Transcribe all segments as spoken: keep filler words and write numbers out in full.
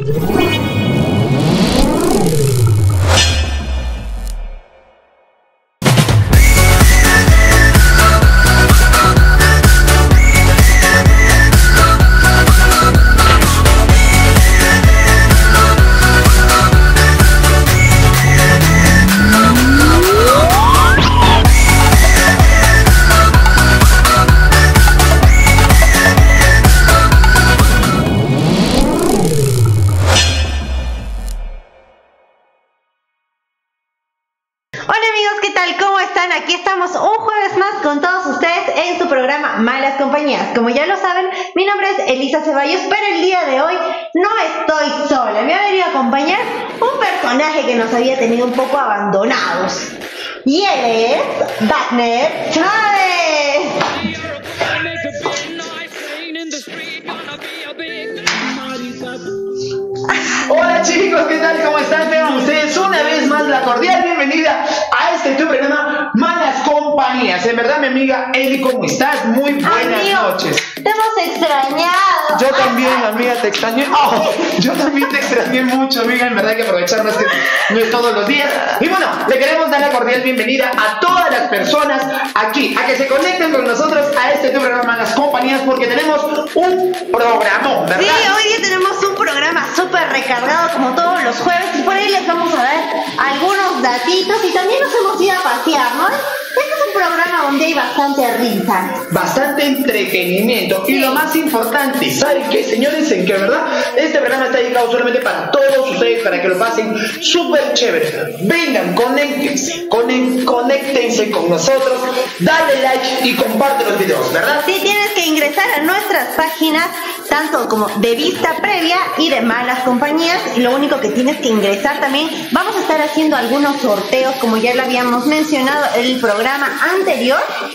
Aquí estamos un jueves más con todos ustedes en su programa Malas Compañías. Como ya lo saben, mi nombre es Elisa Ceballos, pero el día de hoy no estoy sola. Me ha venido a acompañar un personaje que nos había tenido un poco abandonados. Y él es Dagner Chávez. Hola chicos, ¿qué tal? ¿Cómo están? Tengan ustedes una vez más la cordial bienvenida a este tu programa Malas Compañías. En verdad, mi amiga Eli, ¿cómo estás? Muy buenas Amigo, noches. Te hemos extrañado. Yo también, amiga, te extrañé. Oh, yo también te extrañé mucho, amiga. En verdad hay que aprovecharnos que no es todos los días. Y bueno, le queremos dar la cordial bienvenida a todas las personas aquí, a que se conecten con nosotros a este tu programa Malas Compañías, porque tenemos un programón, ¿verdad? Sí, hoy día tenemos un programa súper recargado como todos los jueves y por ahí les vamos a dar algunos datitos y también nos hemos ido a pasear, ¿no? Este es un programa donde hay bastante risa, bastante entretenimiento y lo más importante, ¿saben qué, señores? En que, ¿verdad? Este programa está dedicado solamente para todos ustedes, para que lo pasen súper chévere. Vengan, conéctense, conen, conéctense con nosotros, dale like y comparte los videos, ¿verdad? Sí, tienes que ingresar a nuestras páginas, tanto como de Vista Previa y de Malas Compañías. Y lo único que tienes que ingresar también, vamos a estar haciendo algunos sorteos, como ya lo habíamos mencionado en el programa anterior.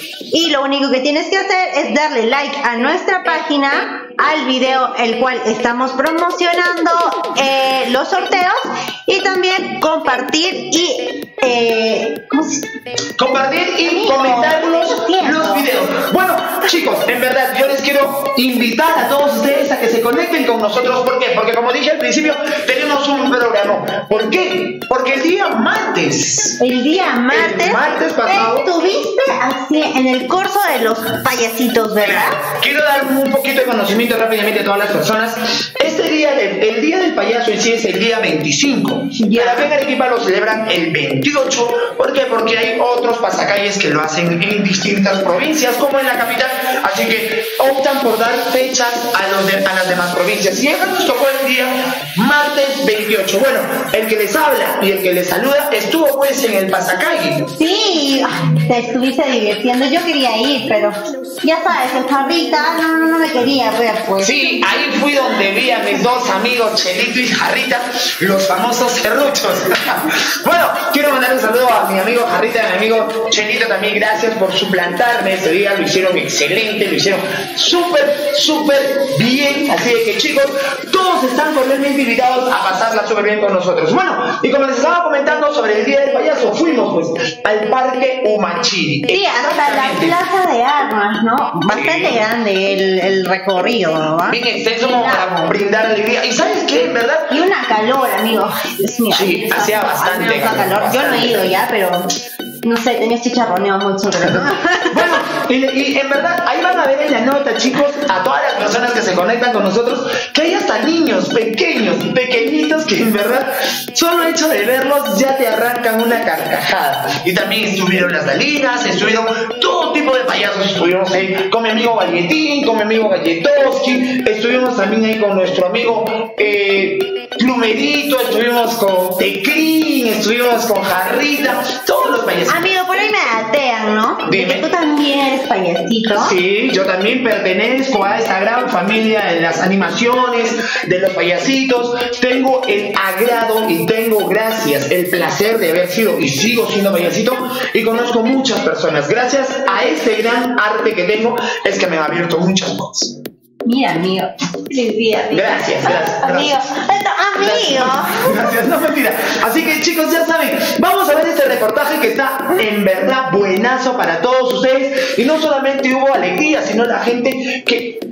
Y lo único que tienes que hacer es darle like a nuestra página, al video el cual estamos promocionando eh, los sorteos, y también compartir y eh, ¿cómo se... compartir y comentar los, los videos. Bueno, chicos, en verdad yo les quiero invitar a todos ustedes a que se conecten con nosotros. ¿Por qué? Porque como dije al principio, tenemos un programa. ¿Por qué? Porque el día martes el día martes, el martes pasado estuviste así en el curso de los payasitos, ¿verdad? Quiero dar un poquito de conocimiento rápidamente a todas las personas. Este día, del, el día del payaso en sí es el día veinticinco. Ya. Pero acá en Arequipa lo celebran el veintiocho. ¿Por qué? Porque hay otros pasacalles que lo hacen en distintas provincias, como en la capital. Así que optan por dar fechas a, los de, a las demás provincias. Y acá nos tocó el día martes veintiocho. Bueno, el que les habla y el que les saluda estuvo pues en el pasacalle. Sí, te estuviste divirtiendo. Yo quería ir, pero ya sabes, el Jarrita no, no, no me quería ver, pues. Sí, ahí fui donde vi a mis dos amigos, Chelito y Jarrita, los famosos serruchos. Bueno, quiero mandar un saludo a mi amigo Jarrita y a mi amigo Chelito también. Gracias por suplantarme ese día, lo hicieron excelente, lo hicieron súper, súper bien. Así de que, chicos, todos están cordialmente invitados a pasarla súper bien con nosotros. Bueno, y como les estaba comentando sobre el Día del Payaso, fuimos pues al Parque Humachiri. Sí, hasta la Plaza de Armas, ¿no? Bastante sí. grande el, el recorrido, ¿no? Bien extenso como para brindar alegría. ¿Y sabes qué? En verdad. Y una calor, amigo. Dios mío. Sí, hacía bastante calor. calor. Yo no he ido ya, pero no sé, tenía chicharroneo mucho. Pero... bueno, y, y en verdad, ahí van a ver en la nota, chicos, a todas las personas que se conectan con nosotros, que hay hasta niños pequeños, pequeñitos, que en verdad, solo el hecho de verlos ya te arrancan una carcajada. Y también estuvieron las Dalinas, estuvieron todo tipo de payasos. Estuvimos ahí con mi amigo Galletín, con mi amigo Galletowski, estuvimos también ahí con nuestro amigo eh, Plumerito, estuvimos con Teclín, estuvimos con Jarrita, todos los payasos. Amigo, por ahí me atean, ¿no? Dime. Tú también eres payasito. Sí, yo también pertenezco a esta gran familia de las animaciones, de los payasitos. Tengo el agrado y tengo, gracias, el placer de haber sido y sigo siendo payasito, y conozco muchas personas. Gracias a este gran arte que tengo es que me ha abierto muchas cosas. Mira, amigo. Sí, sí, amigo. Gracias, gracias. Amigo. Gracias. Amigo. Gracias, no mentira. Así que, chicos, ya saben, vamos a ver este reportaje que está en verdad buenazo para todos ustedes. Y no solamente hubo alegría, sino la gente que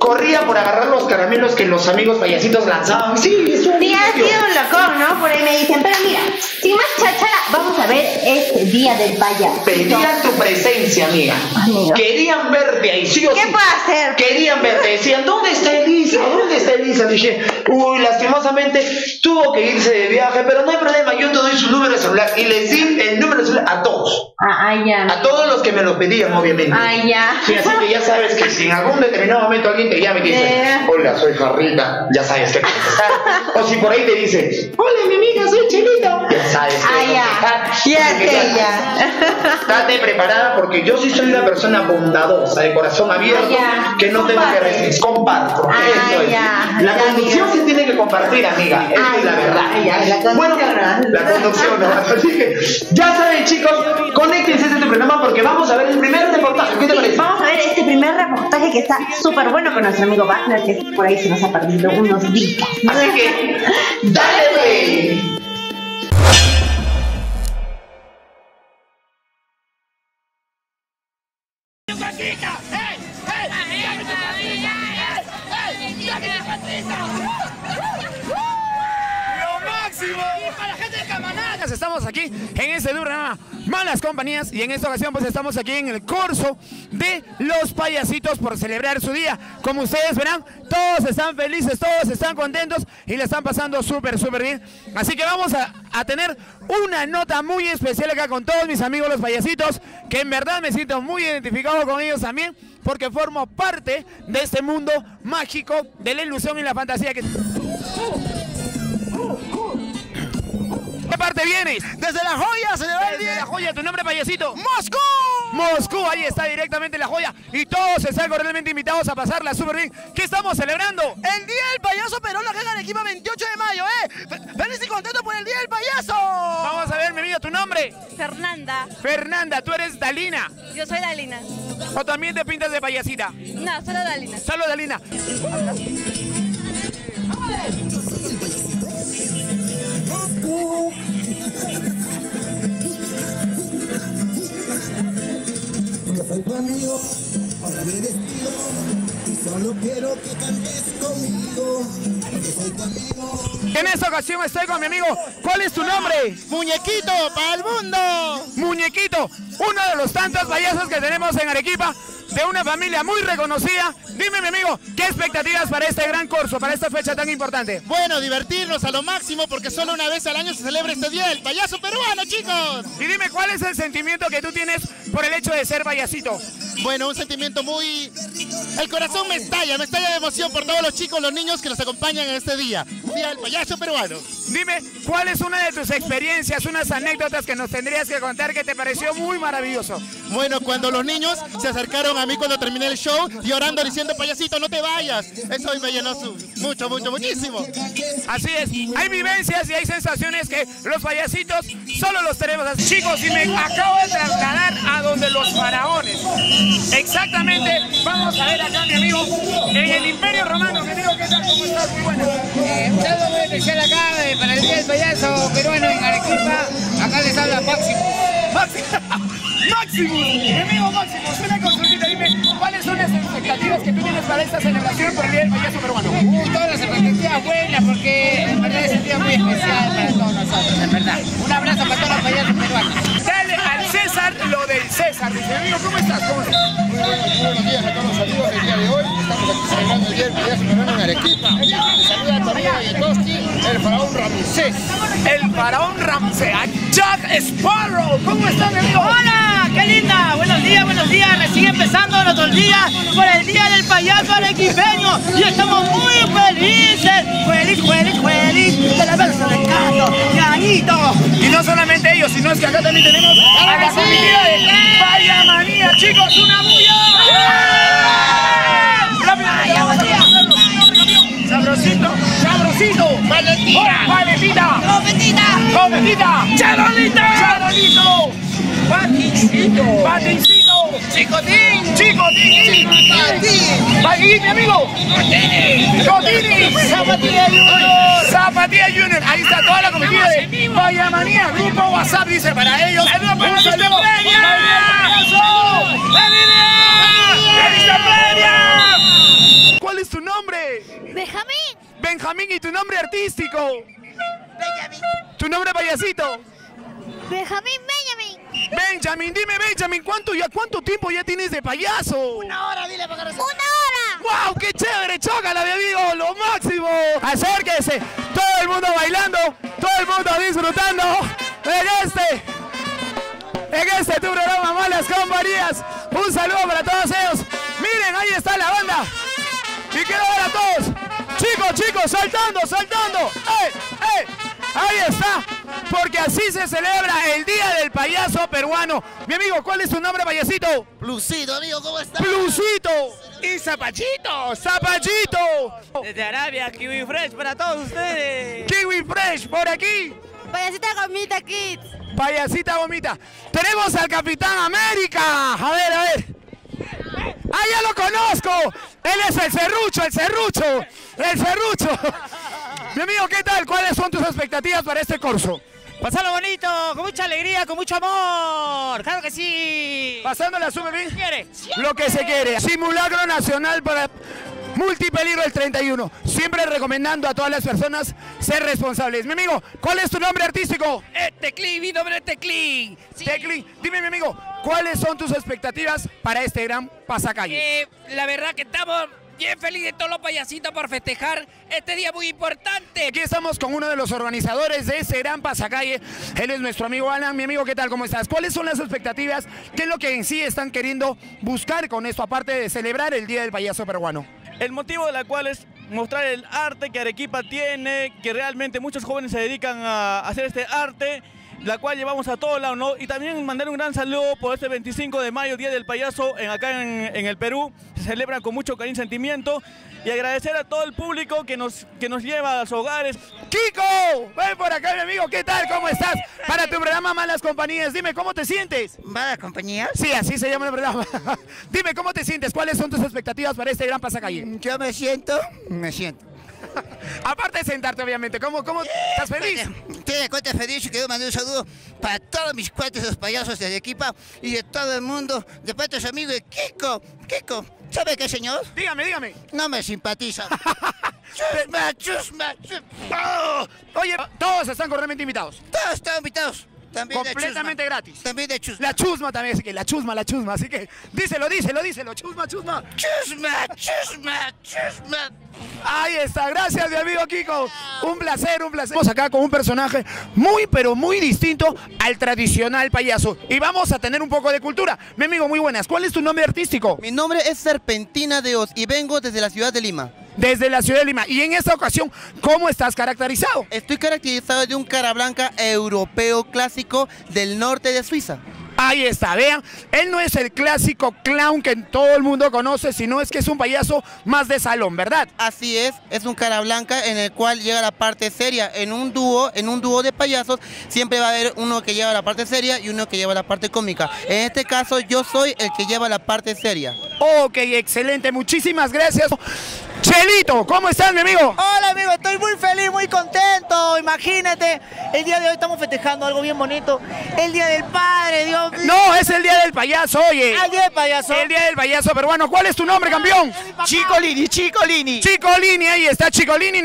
corría por agarrar los caramelos que los amigos payasitos lanzaban. Sí, es un Sí, ha sido un locón, ¿no? Por ahí me dicen, pero mira, sin más cháchara, vamos a ver este día del payaso. Pedían tu presencia, amiga. Amigo. Querían verte ahí, sí o ¿Qué sí. puedo hacer? Querían verte, decían, ¿dónde está Elisa? ¿Dónde está Elisa? Dije, uy, lastimosamente tuvo que irse de viaje, pero no hay problema, yo te doy su número de celular. Y les di el número de celular a todos. Ah, ah, ya. A todos los que me lo pedían, obviamente. Ah, ya. Sí, así que ya sabes que si en algún determinado momento alguien te llama y te dice, Eh. hola, soy Jarrita, ya sabes qué contestar. O si por ahí te dice, hola, mi amiga, soy Chelito, ya sabes qué Ah, ya. contestar. Ya Así que sé, ya. Estate preparada porque yo sí soy una persona bondadosa, de corazón abierto, Ah, ya. que no tengo que Comparte. resistir. Comparto. Ah, eso es. ya. La Ya, conducción ya. se tiene que compartir, amiga. Esa Ah, es la ya, verdad. ya, la conducción, bueno, ¿no? la conducción, ¿no? Así que ya saben, chicos, conéctense a este programa porque vamos a ver el primer reportaje. ¿Qué te parece? Vamos a ver este primer reportaje que está súper bueno con nuestro amigo Wagner, que por ahí se nos ha perdido unos días. Así que, dale, güey. Estamos aquí en este programa Malas Compañías y en esta ocasión pues estamos aquí en el corso de los payasitos por celebrar su día. Como ustedes verán, todos están felices, todos están contentos y le están pasando súper, súper bien. Así que vamos a, a tener una nota muy especial acá con todos mis amigos los payasitos, que en verdad me siento muy identificado con ellos también, porque formo parte de este mundo mágico de la ilusión y la fantasía que... ¿Qué parte vienes? Desde La Joya se le va el Desde día. La Joya, tu nombre payasito. ¡Moscú! Moscú, ahí está directamente La Joya y todos están cordialmente invitados a pasarla súper bien. ¿Qué estamos celebrando? El Día del Payaso Perón, la Caja Arequipa, veintiocho de mayo, ¿eh? Fe- ¡Feliz y contento por el Día del Payaso! Vamos a ver, mi vida, tu nombre. Fernanda, Fernanda, tú eres Dalina. yo soy Dalina. ¿O también te pintas de payasita? No, solo Dalina. Solo Dalina. Yo soy tu amigo, ahora me despido y solo quiero que cantes conmigo. Yo soy tu amigo. En esta ocasión estoy con mi amigo. ¿Cuál es tu nombre? ¡Muñequito para el mundo! Muñequito, uno de los tantos payasos que tenemos en Arequipa, de una familia muy reconocida. Dime, mi amigo, ¿qué expectativas para este gran curso, para esta fecha tan importante? Bueno, divertirnos a lo máximo porque solo una vez al año se celebra este Día del Payaso Peruano, chicos. Y dime, ¿cuál es el sentimiento que tú tienes por el hecho de ser payasito? Bueno, un sentimiento muy... El corazón me estalla, me estalla de emoción por todos los chicos, los niños que nos acompañan en este día. Día del Payaso Peruano. Dime, ¿cuál es una de tus experiencias, unas anécdotas que nos tendrías que contar que te pareció muy maravilloso? Bueno, cuando los niños se acercaron a mí cuando terminé el show, llorando, diciendo, payasito, no te vayas. Eso hoy me llenó su... mucho, mucho, muchísimo. Así es, hay vivencias y hay sensaciones que los payasitos solo los tenemos así. Chicos, y me acabo de trasladar a donde los faraones. Exactamente, vamos a ver acá, mi amigo, en el Imperio Romano. Mi amigo, ¿qué tal? ¿Cómo estás? Muy bueno. Eh, un saludo muy especial acá eh, para el Día del Payaso Peruano en Arequipa. Acá les habla Máximo. Máximo, mi amigo Máximo, una consultita, dime, ¿cuáles son las expectativas que tú tienes para esta celebración por el Día del Payaso Peruano? Uh, todas las expectativas buenas porque en verdad es un día muy especial para todos nosotros, en verdad. Un abrazo para todos los payasos peruanos. Dale al César lo del César. Dice, amigo, ¿cómo estás? ¿Cómo estás? Muy buenos, muy buenos días a todos los amigos del día de hoy. Estamos aquí celebrando el Día del Payaso Peruano en Arequipa. Te saluda tu amigo Yetoski, el faraón Ramsés. El faraón Ramsés, Jack Sparrow. ¿Cómo estás, mi amigo? ¡Hola! ¡Qué linda! Buenos días, buenos días. Recién empezando nuestro día por el Día del Payaso Arequipeño y estamos muy felices. ¡Feliz, feliz, feliz! ¡De la versa de Carlos! ¡Ñañito! Y no solamente ellos, sino es que acá también tenemos a la familia de Vaya Manía, chicos, una bulla. ¡Vaya Manía! Sabrosito, sabrosito. ¡Valentina! Valentina. ¡Cometita! Cometita. ¡Charolita! Charolito. ¡Patincito! Patincito. ¡Chicotín! Chicotín. ¡Chicotín! Vaguín, mi amigo. ¡Cotini! Cotini. ¡Zapatilla Junior! Zapatilla Matías Junior, ahí está toda la comitiva de Vallamanía, grupo WhatsApp, dice para ellos. ¡Saludos para Un la lista saludo. previa! ¡La línea! ¡La lista previa! ¿Cuál es tu nombre? Benjamín. Benjamín, ¿y tu nombre artístico? Benjamín. ¿Tu nombre payasito? Benjamín Benjamín. Benjamin, dime Benjamin, ¿cuánto, ya, ¿cuánto tiempo ya tienes de payaso? Una hora, dile para que Una hora. ¡Wow! ¡Qué chévere! ¡Chócala, mi amigo! ¡Lo máximo! Acérquese, todo el mundo bailando, todo el mundo disfrutando en este, en este tu programa Malas Compañías. Un saludo para todos ellos. Miren, ahí está la banda. Y quiero ver a todos. Chicos, chicos, saltando, saltando. ¡Eh, eh! Ahí está, porque así se celebra el Día del Payaso Peruano. Mi amigo, ¿cuál es tu nombre, payasito? Plusito, amigo, ¿cómo estás? Plusito. Y Zapachito. Zapachito. Desde Arabia, Kiwi Fresh para todos ustedes. Kiwi Fresh, por aquí. Payasita Gomita Kids. Payasita Gomita. Tenemos al Capitán América. A ver, a ver. ¡Ah, ya lo conozco! Él es el serrucho, el serrucho. El serrucho. Mi amigo, ¿qué tal? ¿Cuáles son tus expectativas para este curso? Pasarlo bonito, con mucha alegría, con mucho amor. Claro que sí. Pasándola súper bien. ¿Quiere? Lo que se quiere. Simulacro nacional para multipeligro el treinta y uno. Siempre recomendando a todas las personas ser responsables. Mi amigo, ¿cuál es tu nombre artístico? Eh, Teclín, mi nombre es Teclín. Sí. Teclín. Dime, mi amigo, ¿cuáles son tus expectativas para este gran pasacalle? Eh, la verdad que estamos bien felices de todos los payasitos por festejar este día muy importante. Aquí estamos con uno de los organizadores de ese gran pasacalle. Él es nuestro amigo Alan. Mi amigo, ¿qué tal? ¿Cómo estás? ¿Cuáles son las expectativas? ¿Qué es lo que en sí están queriendo buscar con esto, aparte de celebrar el Día del Payaso Peruano? El motivo de la cual es mostrar el arte que Arequipa tiene, que realmente muchos jóvenes se dedican a hacer este arte, la cual llevamos a todos lados, ¿no? Y también mandar un gran saludo por este veinticinco de mayo, Día del Payaso, en, acá en, en el Perú. Se celebra con mucho cariño y sentimiento. Y agradecer a todo el público que nos, que nos lleva a sus hogares. ¡Kiko! Ven por acá, mi amigo. ¿Qué tal? ¿Cómo estás? Para tu programa Malas Compañías, dime, ¿cómo te sientes? ¿Malas Compañías? Sí, así se llama el programa. Dime, ¿cómo te sientes? ¿Cuáles son tus expectativas para este gran pasacalle? Yo me siento, me siento. Aparte de sentarte, obviamente, ¿cómo, cómo estás feliz? Te cuenta feliz y quiero mandar un saludo para todos mis cuates, los payasos de Arequipa y de todo el mundo, de parte de su amigo Kiko. Kiko, ¿sabe qué, señor? Dígame, dígame. No me simpatiza. Chusma, chusma, chusma. Oye, todos están correctamente invitados. Todos están invitados. También completamente de gratis. También de chusma. La chusma también, así que la chusma, la chusma, así que díselo, díselo, díselo, chusma, chusma. Chusma, chusma, chusma. Ahí está, gracias mi amigo Kiko. Un placer, un placer. Estamos acá con un personaje muy, pero muy distinto al tradicional payaso. Y vamos a tener un poco de cultura. Mi amigo, muy buenas. ¿Cuál es tu nombre artístico? Mi nombre es Serpentina de Oz y vengo desde la ciudad de Lima. Desde la ciudad de Lima. Y en esta ocasión, ¿cómo estás caracterizado? Estoy caracterizado de un cara blanca europeo clásico del norte de Suiza. Ahí está, vean, él no es el clásico clown que todo el mundo conoce, sino es que es un payaso más de salón, ¿verdad? Así es, es un cara blanca en el cual llega la parte seria. En un dúo, en un dúo de payasos, siempre va a haber uno que lleva la parte seria y uno que lleva la parte cómica. En este caso, yo soy el que lleva la parte seria. Ok, excelente, muchísimas gracias. Chelito, ¿cómo estás, mi amigo? Hola, amigo, estoy muy feliz, muy contento. Imagínate, el día de hoy estamos festejando algo bien bonito. El Día del Padre, Dios. No, es el Día del Payaso, oye. Ah, el Día del Payaso. El Día del Payaso peruano. ¿Cuál es tu nombre, campeón? Chicolini, Chicolini. Chicolini, ahí está, Chicolini.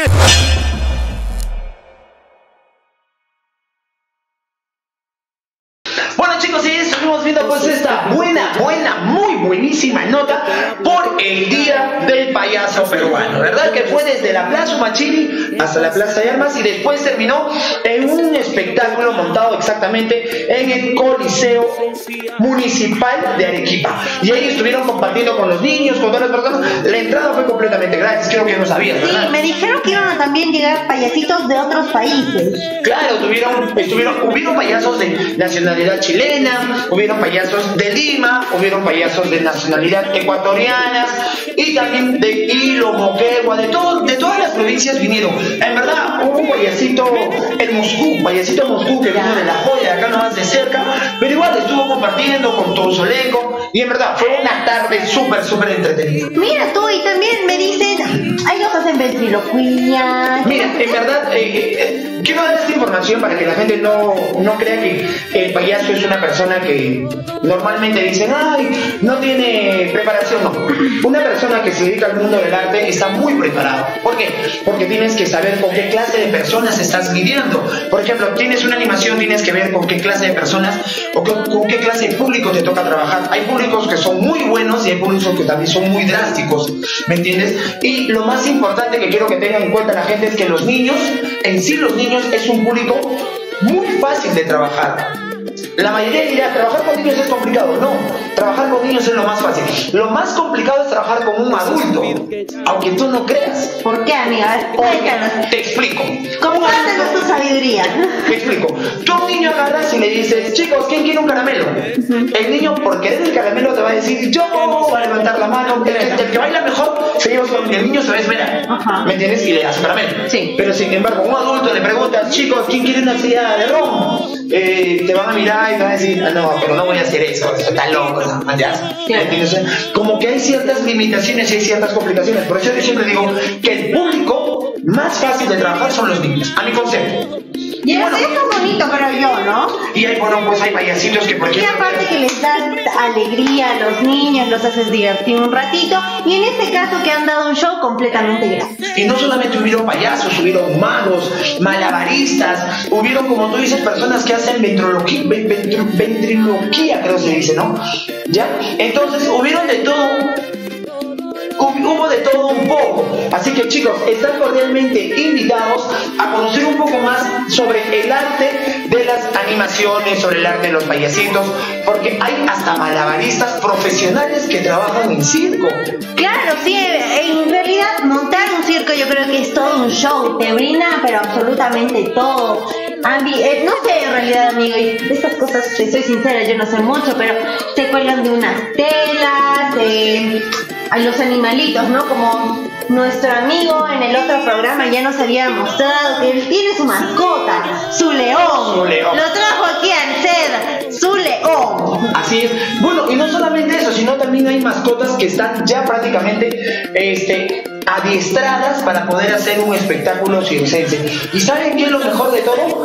Bueno, chicos, y estuvimos viendo pues esta buena, buena, muy buenísima nota por el Día del Payaso Peruano, ¿verdad? Que fue desde la Plaza Machini hasta la Plaza de Armas y después terminó en un espectáculo montado exactamente en el Coliseo Municipal de Arequipa. Y ahí estuvieron compartiendo con los niños, con todas las personas. La entrada fue completamente gratis, creo que no sabías, ¿verdad? Sí, me dijeron que iban a también llegar payasitos de otros países. Claro, tuvieron, estuvieron, hubieron payasos de nacionalidad chilena, hubieron payasos de Lima, hubieron payasos de nacionalidad ecuatorianas y también de Hilo, Moquegua, de, todo, de todas las provincias vinieron. En verdad, hubo un payasito, el Moscú, payasito Moscú que vino de La Joya, de acá nomás de cerca, pero igual estuvo compartiendo con todo su elenco Y en verdad, fue una tarde súper, súper entretenida. Mira tú, y también me dicen, ay, nos hacen ventriloquía. Mira, en verdad, eh, eh, quiero dar esta información para que la gente no, no crea que el payaso es una persona que normalmente dicen, ay, no tiene preparación. No, una persona que se dedica al mundo del arte está muy preparada. ¿Por qué? Porque tienes que saber con qué clase de personas estás lidiando. Por ejemplo, tienes una animación, tienes que ver con qué clase de personas o con, con qué clase de público te toca trabajar. Hay públicos que son muy buenos y hay públicos que también son muy drásticos, ¿me entiendes? Y lo más importante que quiero que tengan en cuenta la gente es que los niños, en sí los niños es un público muy fácil de trabajar. La mayoría dirá, trabajar con niños es complicado. No, trabajar con niños es lo más fácil. Lo más complicado es trabajar con un adulto, aunque tú no creas. ¿Por qué, amiga? Cuéntanos. Te explico. Compártenos tu sabiduría. Te explico. Tú a un niño agarras y le dices, chicos, ¿quién quiere un caramelo? El niño, por querer el caramelo, te va a decir, yo, va a levantar la mano. El que, el que baila mejor, se lleva con el niño, se va a esperar. ¿Me entiendes? Y le das un caramelo. Sí. Pero sin embargo, un adulto le preguntas, chicos, ¿quién quiere una silla de ron? Eh, te van a mirar y te van a decir, ah, no, pero no voy a hacer eso, está loco, ¿no? ¿Ya? ¿Entiendes? Como que hay ciertas limitaciones y hay ciertas complicaciones. Por eso yo siempre digo que el público más fácil de trabajar son los niños, a mi concepto. Y bueno, eso es bonito, creo yo, ¿no? Y hay, bueno, pues hay payasitos que por Y ejemplo... aparte que les das alegría a los niños, los haces divertir un ratito, y en este caso que han dado un show completamente gratis. Y no solamente hubieron payasos, hubieron magos, malabaristas, hubieron, como tú dices, personas que hacen ventriloquía, ventriloquía, creo que se dice, ¿no? ¿Ya? Entonces, hubieron de todo... Hubo de todo un poco, así que chicos, están cordialmente invitados a conocer un poco más sobre el arte de las animaciones, sobre el arte de los payasitos, porque hay hasta malabaristas profesionales que trabajan en circo. Claro, sí, en realidad montar un circo yo creo que es todo un show, te brinda pero absolutamente todo. Ambi, eh, no sé en realidad, amigo, y de estas cosas, te soy sincera, yo no sé mucho, pero te cuelgan de unas telas, de... a los animalitos, ¿no? Como nuestro amigo en el otro programa ya nos había mostrado que él tiene su mascota, su león. Su león. Lo trajo aquí al C E D, su león. Así es. Bueno, y no solamente eso, sino también hay mascotas que están ya prácticamente este, adiestradas para poder hacer un espectáculo circense. ¿Y saben qué es lo mejor de todo?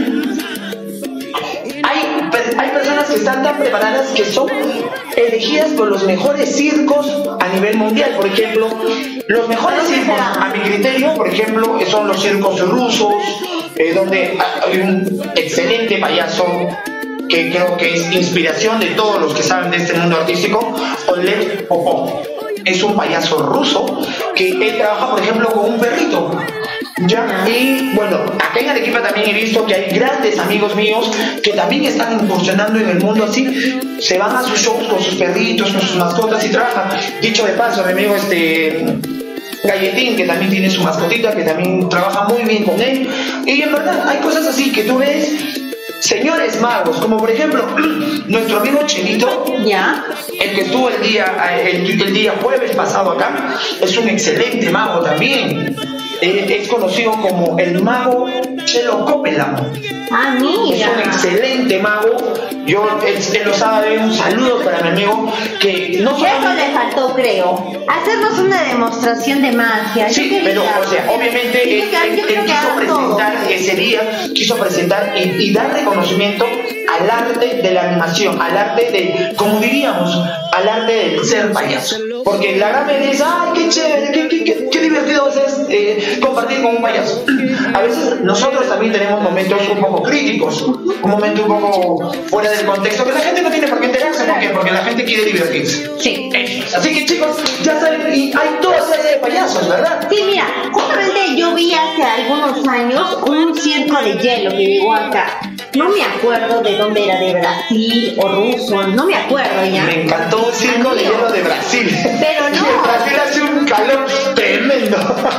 Hay, hay personas que están tan preparadas que son elegidas por los mejores circos a nivel mundial. Por ejemplo, los mejores circos, a mi criterio, por ejemplo, son los circos rusos, eh, donde hay un excelente payaso que creo que es inspiración de todos los que saben de este mundo artístico, Oleg Popov. Es un payaso ruso que él trabaja, por ejemplo, con un perrito. ¿Ya? Y bueno, acá en Arequipa también he visto que hay grandes amigos míos que también están incursionando en el mundo así. Se van a sus shows con sus perritos, con sus mascotas y trabajan. Dicho de paso, mi amigo este Galletín, que también tiene su mascotita, que también trabaja muy bien con él. Y en verdad hay cosas así que tú ves. Señores magos, como por ejemplo nuestro amigo Chelito, ¿ya? El que estuvo el día, el, el día jueves pasado acá, es un excelente mago también. Eh, es conocido como el mago Chelo Copeland. Ah, mira. Es un excelente mago. Yo, él, él lo sabe, un saludo para mi amigo que no solamente... Eso le faltó, creo. Hacernos una demostración de magia. Sí, pero, o sea, obviamente él, él, él quiso presentar ese día, quiso presentar y, y dar reconocimiento al arte de la animación, al arte de, como diríamos, al arte del ser payaso. Porque la gran mayoría dice, ay, qué chévere, qué, qué, qué, qué divertido es eh, compartir con un payaso. A veces nosotros también tenemos momentos un poco críticos, un momento un poco fuera del contexto, que la gente no tiene por qué enterarse. ¿Por qué? Porque la gente quiere divertirse. Sí. Así que chicos, ya saben, y hay toda serie de payasos, ¿verdad? Sí, mira, justamente yo vi hace algunos años un circo de hielo que llegó acá. No me acuerdo de dónde era, de Brasil o ruso, no me acuerdo ya. Me encantó un circo de hielo de Brasil. Pero no. Y en Brasil hace un calor tremendo.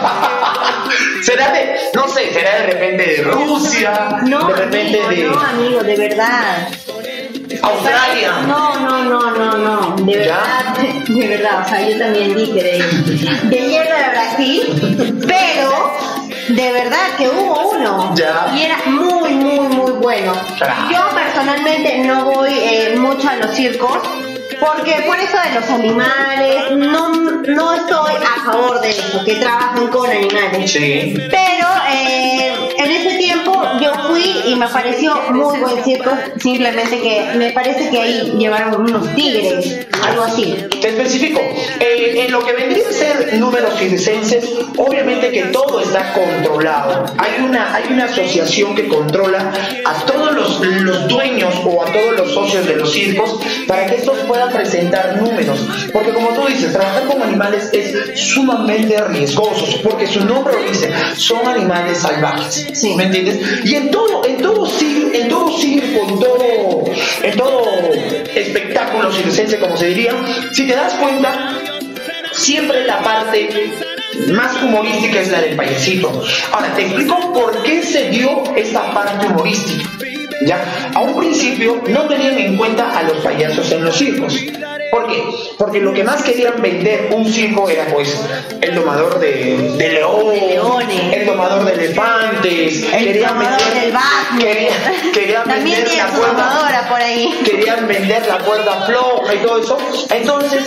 Será de, no sé, será de repente de Rusia, no, de repente amigo, de... No, amigo, de verdad. Australia. No, no, no, no, no, de verdad, de verdad, o sea, yo también dije de, de hielo de Brasil, pero de verdad que hubo uno ya. Y era muy, muy, muy bueno. Claro. Yo personalmente no voy eh, mucho a los circos, porque por eso de los animales, no, no estoy a favor de eso, que trabajan con animales. Sí. Pero eh, en ese tiempo yo fui y me pareció muy buen circo, simplemente que me parece que ahí llevaron unos tigres, algo así. Te especifico, eh, en lo que vendría a ser números circenses, obviamente que todo está controlado. Hay una, hay una asociación que controla a todos los, los dueños o a todos los socios de los circos para que estos puedan presentar números. Porque como tú dices, trabajar con animales es sumamente riesgoso, porque su nombre lo dice, son animales salvajes. Sí. ¿Me entiendes? Y en todo, en todo circo, en todo circo, en todo, en todo espectáculo circense, como se diría, si te das cuenta, siempre la parte más humorística es la del payasito. Ahora, te explico por qué se dio esta parte humorística. ¿Ya? A un principio no tenían en cuenta a los payasos en los circos. ¿Por qué? Porque lo que más querían vender un circo era pues el domador de, de, león, de leones, el domador de elefantes, el querían domador vender, del Batman. Querían, querían También vender tiene la su cuerda, domadora por ahí. Querían vender la cuerda floja y todo eso. Entonces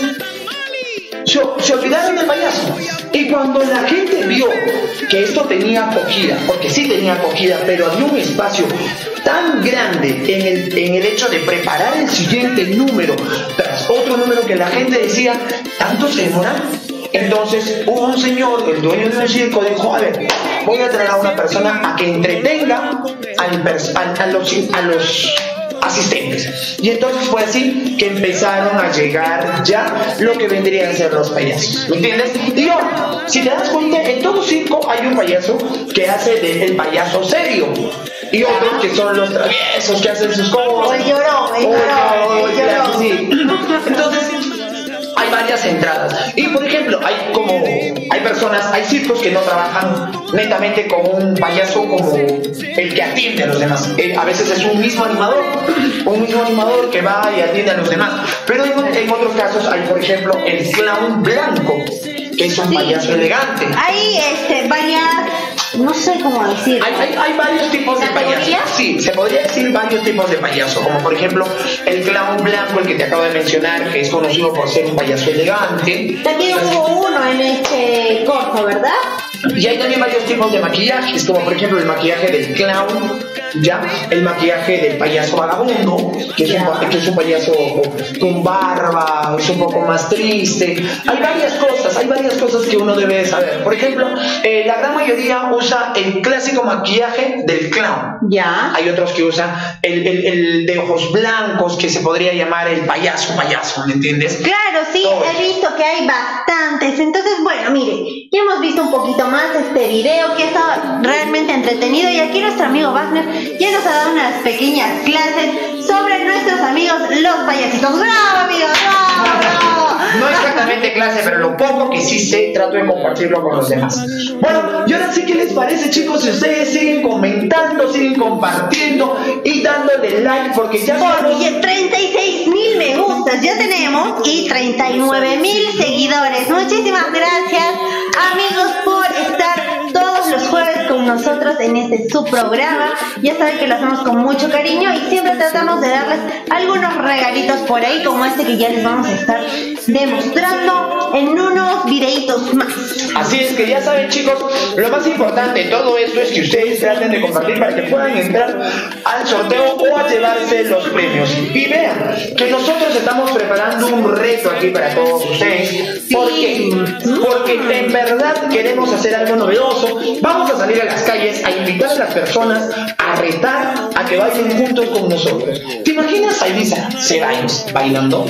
se, se olvidaron del payaso. Y cuando la gente vio que esto tenía acogida, porque sí tenía acogida, pero había un espacio tan grande en el, en el hecho de preparar el siguiente número tras otro número que la gente decía, ¿tanto se demora? Entonces hubo un señor, el dueño de un circo, dijo, a ver, voy a traer a una persona a que entretenga al, a, a, los, a los asistentes. Y entonces fue así que empezaron a llegar ya lo que vendrían a ser los payasos. ¿Me entiendes? Y ahora, si te das cuenta, en todo circo hay un payaso que hace de, el payaso serio. Y otros que son los traviesos, que hacen sus cosas. O el llorón, el llorón, el llorón. Sí. Entonces, hay varias entradas. Y por ejemplo, hay como hay personas, hay circos que no trabajan netamente con un payaso como el que atiende a los demás. Eh, a veces es un mismo animador, un mismo animador que va y atiende a los demás. Pero en, en otros casos hay, por ejemplo, el clown blanco, que es un sí. payaso elegante. Hay este, varias, no sé cómo decir. Hay, hay, hay varios tipos de payasos. Sí, se podría decir varios tipos de payaso, como por ejemplo el clown blanco, el que te acabo de mencionar, que es conocido por ser un payaso elegante. También hubo uno en este corto, ¿verdad? Y hay también varios tipos de maquillajes, como por ejemplo el maquillaje del clown, ya, el maquillaje del payaso vagabundo, que es, un, que es un payaso con barba, es un poco más triste. Hay varias cosas, hay varias cosas que uno debe saber. Por ejemplo, eh, la gran mayoría usa el clásico maquillaje del clown. Ya. Hay otros que usan el, el, el de ojos blancos, que se podría llamar el payaso payaso, ¿me entiendes? Claro, sí, Todo. He visto que hay bastantes. Entonces, bueno, mire, ya hemos visto un poquito más este video que está realmente entretenido, y aquí nuestro amigo Wagner ya nos ha dado unas pequeñas clases sobre nuestros amigos los payasitos. ¡Bravo, amigos! ¡Bravo, bravo! No exactamente clase, pero lo poco que sí sé, trato de compartirlo con los demás. Bueno, y ahora sí, ¿qué les parece, chicos? Si ustedes siguen comentando, siguen compartiendo y dándole like, porque ya Porque treinta y seis mil me gustas ya tenemos y treinta y nueve mil seguidores. Muchísimas gracias, amigos, por estar todos los jueves con nosotros en este su programa. Ya saben que lo hacemos con mucho cariño y siempre tratamos de darles algunos regalitos por ahí, como este que ya les vamos a estar demostrando en unos videitos más. Así es que ya saben, chicos, lo más importante de todo esto es que ustedes traten de compartir para que puedan entrar al sorteo o a llevarse los premios. Y vean que nosotros estamos preparando un reto aquí para todos ustedes. ¿Por qué? Porque en verdad queremos hacer algo novedoso. Vamos a salir a las calles a invitar a las personas a retar a que bailen juntos con nosotros. ¿Te imaginas a Elisa Ceballos bailando?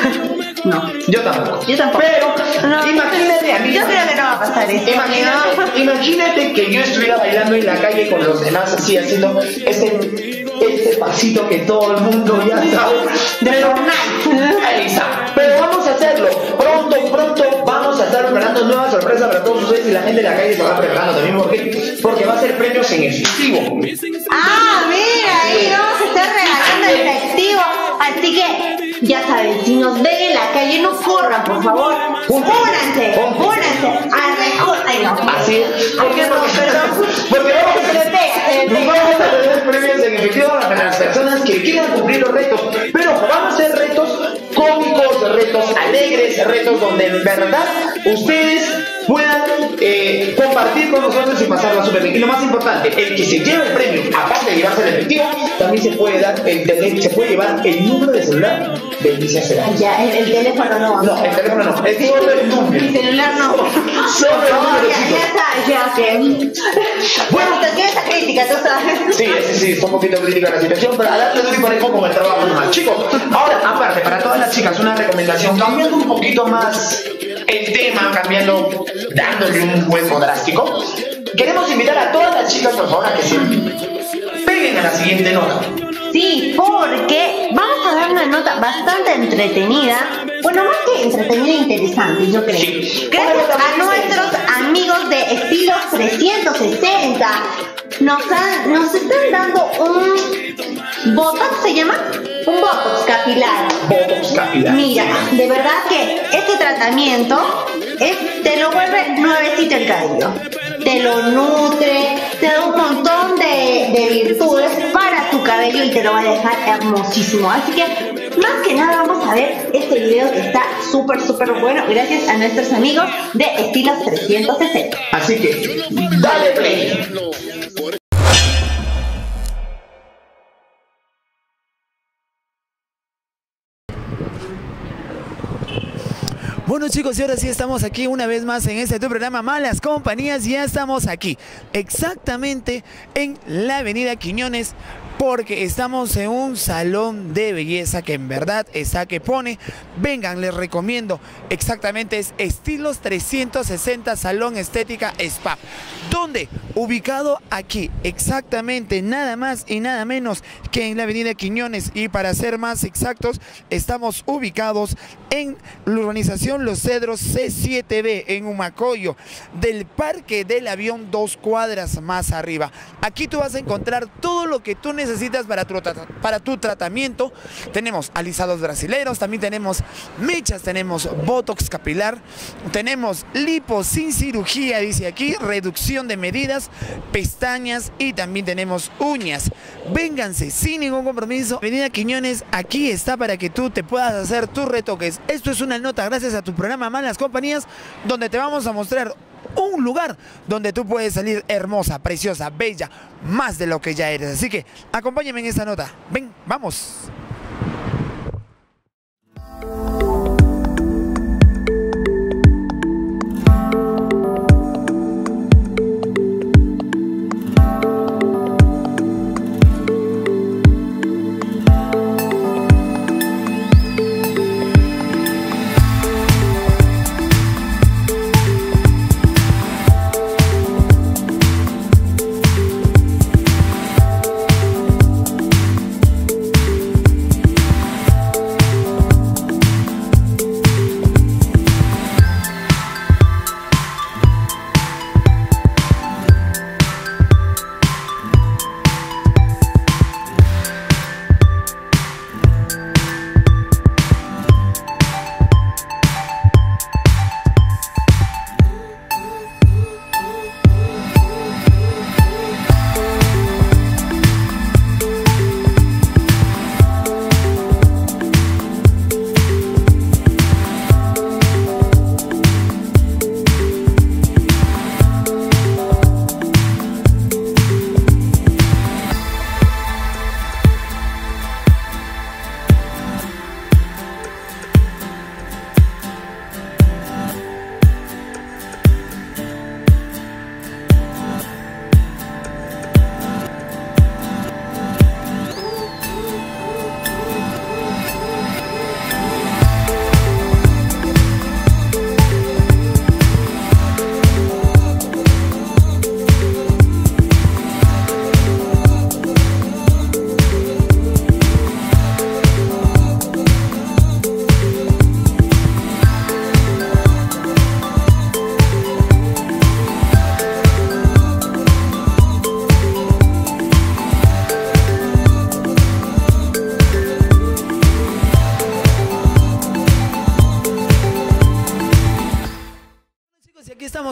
No. Yo tampoco. Yo tampoco. Pero no, imagínate a mí. Yo creo que no va a pasar eso. Imagínate, imagínate que yo estuviera bailando en la calle con los demás así, haciendo este, este pasito que todo el mundo ya sabe. De Fortnite. Elisa. Pero vamos a hacerlo. Pronto, pronto vamos a estar preparando nuevas sorpresas para todos ustedes, y la gente de la calle se va preparando también. ¿Por qué? Porque va a ser premios en efectivo. Ah, mira, ahí vamos a estar regalando efectivo. Así que ya saben, si nos ven en la calle, no corran, por favor. Únanse, únanse. Ay, no. Así es. ¿Por qué? Porque, porque vamos a tener, vamos a tener premios en efectivo para las personas que quieran cumplir los retos. Pero vamos a hacer retos cómicos, retos alegres, retos donde en verdad ustedes puedan eh, compartir con nosotros y pasarla súper bien. Y lo más importante, el que se lleva el premio, aparte de llevarse el efectivo, también se puede dar el tele, se puede llevar el número de celular de Alicia Cerati. Ya, el, el teléfono no. No, el teléfono no, es solo el número. El celular no. Solo el número, ya, chicos. ya está, ya que. Bueno, te tienes esa crítica, tú sabes. Sí, sí, sí, está un poquito crítica la situación, pero a darle duro y parejo con el trabajo normal. Chicos, ahora, aparte, para todas las chicas, una recomendación, cambiando un poquito más el tema, cambiando, dándole un hueco drástico, queremos invitar a todas las chicas, por favor, a que se peguen a la siguiente nota. Sí, porque vamos a dar una nota bastante entretenida. Bueno, más que entretenida, interesante, yo creo. Sí. Gracias a nuestros amigos de Estilos trescientos sesenta. Nos, han, nos están dando un Botox, ¿se llama? Un Botox capilar. Botox capilar. Mira, de verdad que este tratamiento es, te lo vuelve nuevecito el cabello. Te lo nutre, te da un montón de, de virtudes para tu cabello y te lo va a dejar hermosísimo. Así que, más que nada, vamos a ver este video que está súper, súper bueno, gracias a nuestros amigos de Estilos trescientos sesenta. Así que, dale play. Bueno, chicos, y ahora sí estamos aquí una vez más en este tu programa Malas Compañías. Ya estamos aquí, exactamente en la avenida Quiñones, porque estamos en un salón de belleza que en verdad está que pone. Vengan, les recomiendo, exactamente es Estilos trescientos sesenta Salón Estética Spa. ¿Dónde? Ubicado aquí, exactamente, nada más y nada menos que en la avenida Quiñones. Y para ser más exactos, estamos ubicados en la urbanización Los Cedros C siete B, en Humacoyo, del Parque del Avión, dos cuadras más arriba. Aquí tú vas a encontrar todo lo que tú necesitas para tu, para tu tratamiento. Tenemos alisados brasileños, también tenemos mechas, tenemos botox capilar, tenemos lipo sin cirugía, dice aquí, reducción de medidas, pestañas y también tenemos uñas. Vénganse sin ningún compromiso. Avenida Quiñones, aquí está para que tú te puedas hacer tus retoques. Esto es una nota gracias a tu programa Malas Compañías, donde te vamos a mostrar un lugar donde tú puedes salir hermosa, preciosa, bella, más de lo que ya eres. Así que acompáñame en esta nota. Ven, vamos.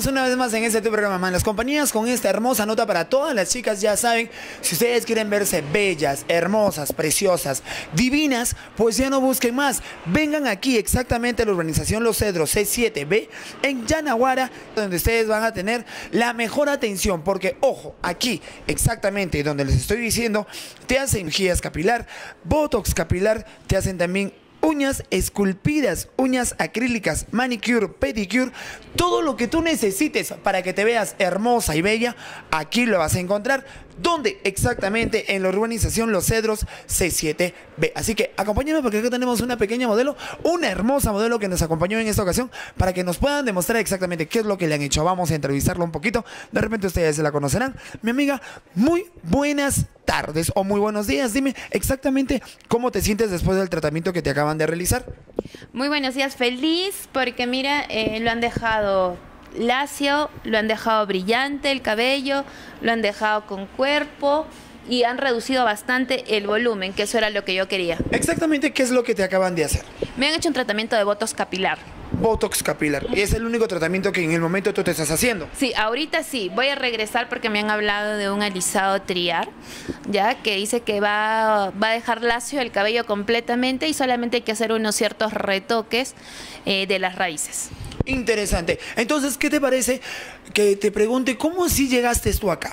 Estamos una vez más en este tu programa, Malas Compañías, con esta hermosa nota para todas las chicas. Ya saben, si ustedes quieren verse bellas, hermosas, preciosas, divinas, pues ya no busquen más. Vengan aquí exactamente a la urbanización Los Cedros C siete B en Yanaguara, donde ustedes van a tener la mejor atención, porque ojo, aquí exactamente donde les estoy diciendo, te hacen cirugías capilar, botox capilar, te hacen también uñas esculpidas, uñas acrílicas, manicure, pedicure, todo lo que tú necesites para que te veas hermosa y bella, aquí lo vas a encontrar. ¿Dónde? Exactamente en la urbanización Los Cedros C siete B. Así que acompáñenme porque acá tenemos una pequeña modelo, una hermosa modelo que nos acompañó en esta ocasión para que nos puedan demostrar exactamente qué es lo que le han hecho. Vamos a entrevistarla un poquito, de repente ustedes se la conocerán. Mi amiga, muy buenas tardes o muy buenos días. Dime exactamente cómo te sientes después del tratamiento que te acaban de realizar. Muy buenos días, feliz porque mira, eh, lo han dejado lacio, lo han dejado brillante el cabello, lo han dejado con cuerpo y han reducido bastante el volumen, que eso era lo que yo quería. Exactamente, ¿qué es lo que te acaban de hacer? Me han hecho un tratamiento de botox capilar. Botox capilar. ¿Y es el único tratamiento que en el momento tú te estás haciendo? Sí, ahorita sí. Voy a regresar porque me han hablado de un alisado triar, ya que dice que va, va a dejar lacio el cabello completamente y solamente hay que hacer unos ciertos retoques eh, de las raíces. Interesante. Entonces, ¿qué te parece que te pregunte cómo así llegaste tú acá?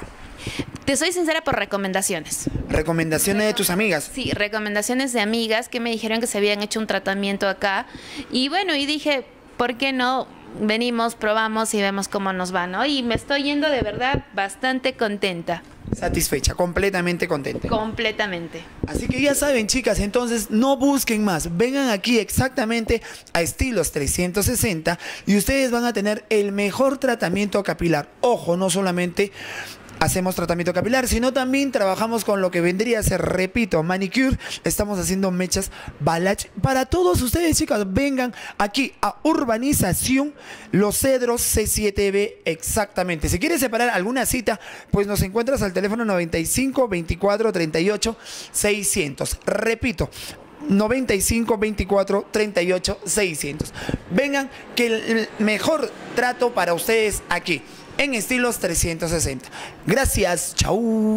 Te soy sincera por recomendaciones. ¿Recomendaciones de tus amigas? Sí, recomendaciones de amigas que me dijeron que se habían hecho un tratamiento acá. Y bueno, y dije, ¿por qué no? Venimos, probamos y vemos cómo nos va, ¿no? Y me estoy yendo de verdad bastante contenta. Satisfecha, completamente contenta. Completamente. Así que ya saben, chicas, entonces no busquen más. Vengan aquí exactamente a Estilos trescientos sesenta y ustedes van a tener el mejor tratamiento capilar. Ojo, no solamente hacemos tratamiento capilar, sino también trabajamos con lo que vendría a ser, repito, manicure. Estamos haciendo mechas balach para todos ustedes, chicas. Vengan aquí a Urbanización Los Cedros C siete B exactamente. Si quieres separar alguna cita, pues nos encuentras al teléfono noventa y cinco, veinticuatro, treinta y ocho, seiscientos. Repito, noventa y cinco, veinticuatro, treinta y ocho, seiscientos. Vengan, que el mejor trato para ustedes aquí en Estilos trescientos sesenta. Gracias, chau.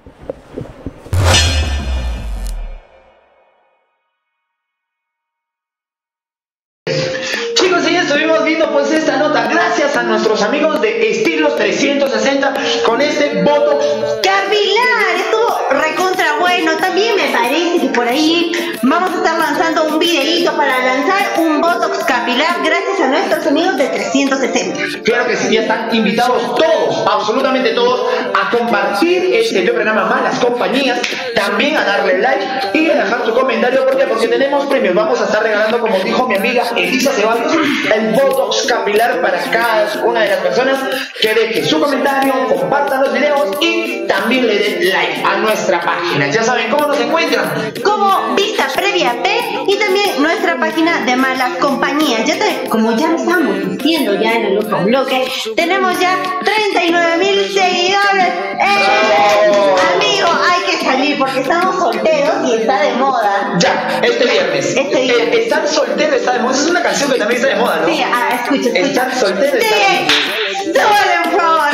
Chicos, y ya estuvimos viendo pues esta nota gracias a nuestros amigos de Estilos trescientos sesenta con este botox capilar. Estuvo recontra bueno. También me parece que por ahí vamos a estar lanzando un videíto para lanzar un botox capilar gracias a nuestros amigos de trescientos sesenta. Claro que sí, ya están invitados todos, absolutamente todos, a compartir este programa Malas Compañías, también a darle like y a dejar su comentario. ¿Por qué? Porque tenemos premios. Vamos a estar regalando, como dijo mi amiga Elisa Ceballos, el botox capilar para cada una de las personas que deje su comentario, compartan los videos y también le den like a nuestra página. Ya saben cómo nos encuentran. Como Vista Previa P y también nuestra página de Malas Compañías. Ya te, como ya estamos diciendo ya en el otro bloque, tenemos ya treinta y nueve mil seguidores. ¡Eh! Amigo, hay que salir porque estamos solteros y está de moda. Ya, este viernes. Este viernes. El estar soltero está de moda. Esa es una canción que también está de moda, ¿no? Sí, ah, escucha, escucha. Estar soltero está de moda. ¡Súbele, por favor!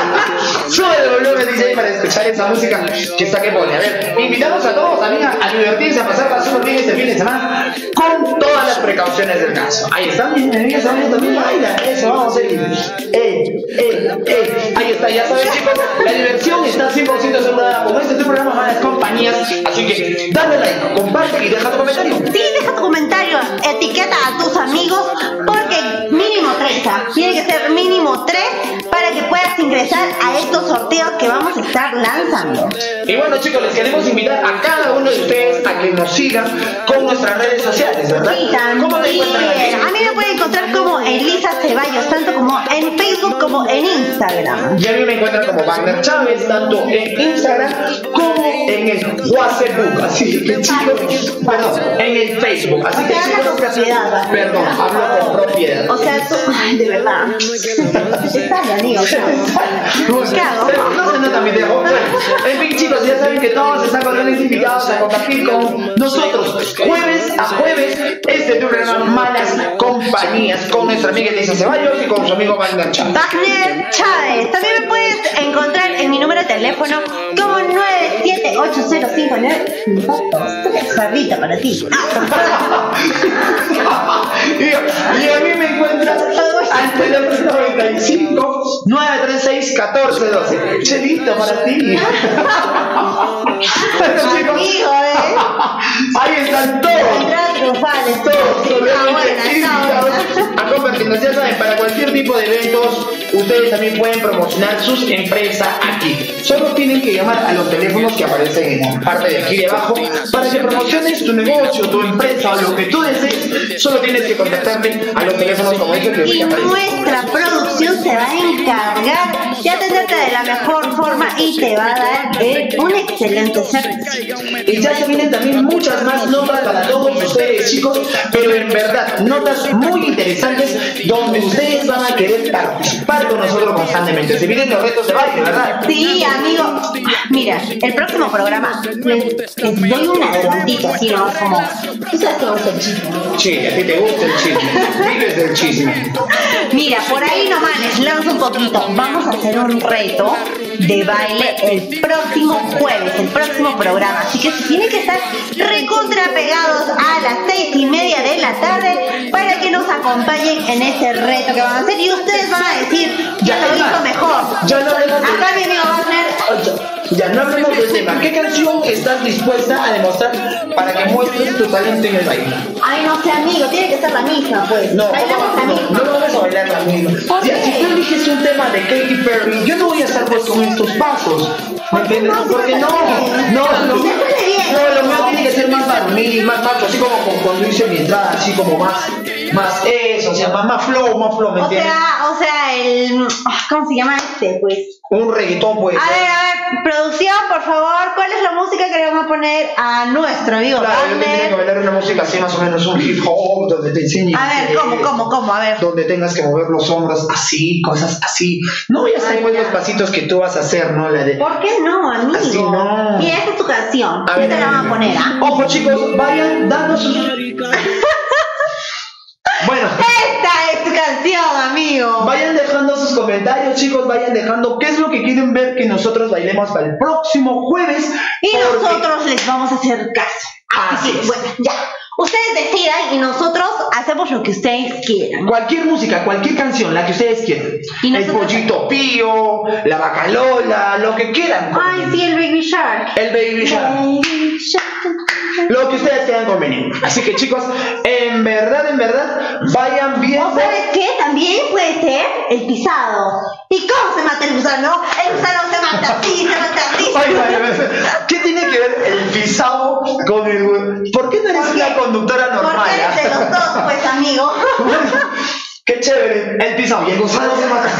Sube el volumen, D J, para escuchar esa música que está que pone. A ver, invitamos a todos también a, a divertirse, a pasarla súper bien este fin de semana con todas las precauciones del caso. Ahí están mis amigas, amigos, también bailan. Eso, vamos a ir. ¡Eh, eh, eh! Ahí está, ya saben, chicos, la diversión está cien por ciento asegurada con este tu programa Malas Compañías. Así que dale like, comparte y deja tu comentario. Sí, deja tu comentario, etiqueta a tus amigos porque mínimo tres, ¿ah? Tiene que ser mínimo tres para que puedas ingresar a estos sorteos que vamos a estar lanzando. Y bueno, chicos, les queremos invitar a cada uno de ustedes a que nos sigan con nuestras redes sociales, ¿verdad? Sí, también. ¿Cómo te encuentran aquí? A mí me pueden encontrar como Elisa Ceballos, tanto como en Facebook como en Instagram. Y a mí me encuentran como Wagner Chávez, tanto en Instagram como en el Facebook. Así que, chicos, perdón, en el Facebook. Así que, chicos, con propiedad, perdón, hablo con propiedad. O sea, tú, ay, de verdad. Está ya, amigo. ¿Qué hago? No se nota mi dedo. En fin, chicos, ya saben que todos están cordialmente invitados a compartir con nosotros jueves a jueves este programa Malas Compañías con nuestra amiga Elisa Ceballos y con su amigo Wagner Chávez. Wagner Chávez. También me puedes encontrar en mi número de teléfono como nueve siete ocho cero cinco nueve. Jarrita para ti. y, y a mí me encuentras al teléfono noventa y cinco, nueve tres seis, catorce doce. Chelito para ti. Amigo, ¿eh? Ahí están todos. Todos, totalmente invitados a compartirnos. Ya saben, para cualquier tipo de eventos, ustedes también pueden promocionar sus empresas aquí. Solo tienen que llamar a los teléfonos que aparecen en la parte de aquí de abajo para que promociones tu negocio, tu empresa o lo que tú desees. Solo tienes que contactarte a los teléfonos como dije que y nuestra producción se va a encargar de atenderte de la mejor forma y te va a dar eh, un excelente servicio. Y ya se vienen también muchas más notas para todos ustedes, chicos, pero en verdad, notas muy interesantes donde ustedes van a querer participar con nosotros constantemente. Se vienen los retos de baile, ¿verdad? Sí, amigo. Mira, el próximo programa les, les doy un adelantito, así, ¿no? Como, tú sabes que gusta el chisme. Sí, a ti te gusta el chisme. Vives del chisme. Mira, por ahí nomás les lanzo un poquito. Vamos a hacer un reto de baile el próximo jueves, el próximo programa. Así que se tienen que estar recontra pegados a las seis y media de la tarde para que nos acompañen en ese reto que van a hacer. Y ustedes van a decir, ya lo hizo mejor. Ya no hablemos de... Acá mi amigo Wagner. Ya no hablemos del tema. ¿Qué canción estás dispuesta a demostrar para que muestres tu talento en el baile? Ay, no sé, amigo, tiene que ser la misma, pues. No, bailamos la misma. no, no vamos a bailar la misma. ¿Por Ya, qué? si tú eliges un tema de Katy Perry, yo no voy a estar pues con estos pasos. ¿Me entiendes? Porque no, no, lo mío, no, lo mío tiene que ser más varonil, más macho, así como con- cuando hice mi entrada, así como más, más eso, o sea, más, más flow, más flow, ¿me O entiendes? sea, o sea, el... ah, ¿cómo se llama este, pues? Un reggaetón, pues. A ver, a ver, producción, por favor, ¿cuál es la música que le vamos a poner a nuestro amigo Claro, yo tendría que Wagner? bailar una música así más o menos un hip hop donde te enseñe A ver, ¿cómo, cómo, cómo? A ver. donde tengas que mover los hombros así, cosas así. No voy a hacer pues los pasitos que tú vas a hacer, ¿no? La de... ¿Por qué no, amigo? Así no. Mira, esta es tu canción. A ¿Qué ver, te la a ver, vamos a poner, ah? Ojo, chicos, vayan dando sus... Bueno. Esta es tu canción, amigo. Vayan dejando sus comentarios, chicos, vayan dejando qué es lo que quieren ver que nosotros bailemos para el próximo jueves. Y porque- nosotros les vamos a hacer caso. Así Así que, es. bueno, ya. Ustedes decidan y nosotros hacemos lo que ustedes quieran. Cualquier música, cualquier canción, la que ustedes quieran. Y El nosotros- pollito pío, la vaca Lola, lo que quieran. Ay, sí, el Baby Shark. El Baby Shark. Baby Shark. Lo que ustedes crean conveniente. Así que, chicos, en verdad, en verdad, vayan viendo. ¿O sabes qué? También puede ser el pisado. ¿Y cómo se mata el gusano? No, el gusano se mata así, se mata así. Ay, vale, vale. ¿Qué tiene que ver el pisado con el... ¿Por qué no eres una conductora normal? Porque eres de los dos, pues, amigo. Qué chévere, el pisado y el gusano se mata.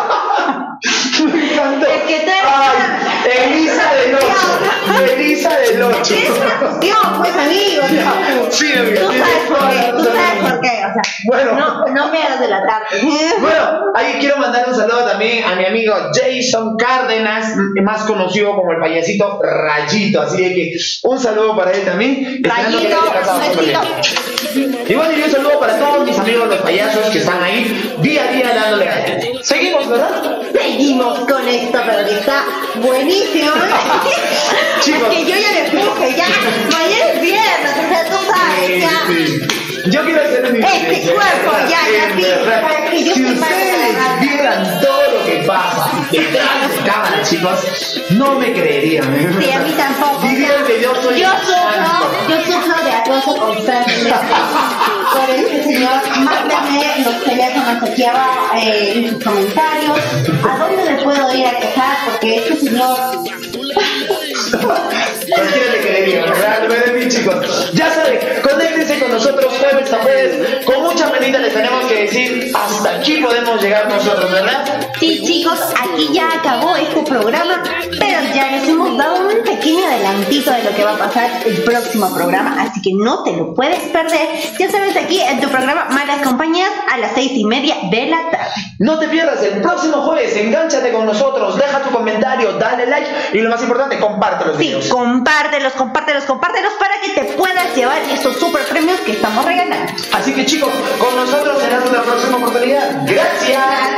Me encantó. Es que tú eres Ay, Elisa del ocho. Elisa del ocho. Es una cuestión, pues, amigo. Sí, amigo. Tú sabes por qué, tú sabes por qué. O sea, Bueno. no, no me hagas de la tarde. Bueno, ahí quiero mandar un saludo también a mi amigo Jason Cárdenas, más conocido como el payasito Rayito. Así de que un saludo para él también. Esperando que le haya pasado súper bien. Y bueno, y un saludo para todos mis amigos los payasos que están ahí día a día dándole ganas. Seguimos, ¿verdad? Seguimos con esto, pero que está buenísimo. Chicos. Es que yo ya me puse, ya. Mañana es viernes, o sea, tú sabes, ya. Sí. Yo quiero hacer mi Este cuerpo, ya, ya, en sí, verdad. para que yo Si sepa ustedes que- vieran todo lo que pasa detrás de cámara, chicos, no me creerían. ¿eh? Sí, a mí tampoco. Dirían que yo soy Yo santo. sufro, yo sufro de acoso constantemente por este señor. Mándenme los teléfonos aquí abajo eh, en sus comentarios. ¿A dónde me puedo ir a quejar? Porque este señor... Cualquiera le creería, ¿verdad? Bueno, bien, chicos. Ya saben, conéctense con nosotros jueves a jueves. Con mucha penita les tenemos que decir hasta aquí podemos llegar nosotros, ¿verdad? Sí, chicos, aquí ya acabó este programa, pero ya les hemos dado un pequeño adelantito de lo que va a pasar el próximo programa, así que no te lo puedes perder. Ya sabes, aquí en tu programa Malas Compañías a las seis y media de la tarde. No te pierdas el próximo jueves, engánchate con nosotros, deja tu comentario, dale like y lo más importante, comparte los videos. Sí, compártelos, compártelos, compártelos para que te puedas llevar estos super premios que estamos regalando. Así que chicos, con nosotros será una próxima oportunidad. Gracias.